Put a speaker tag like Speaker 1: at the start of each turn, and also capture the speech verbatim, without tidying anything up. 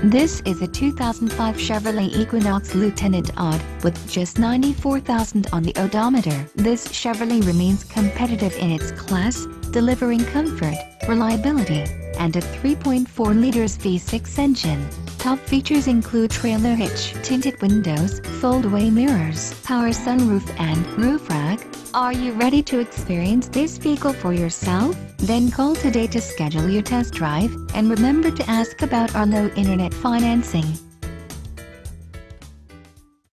Speaker 1: This is a two thousand five Chevrolet Equinox Lieutenant Odd, with just ninety-four thousand on the odometer. This Chevrolet remains competitive in its class, delivering comfort, reliability, and a three point four liters V six engine. Top features include trailer hitch, tinted windows, foldaway mirrors, power sunroof and roof rack. Are you ready to experience this vehicle for yourself? Then call today to schedule your test drive, and remember to ask about our low internet financing.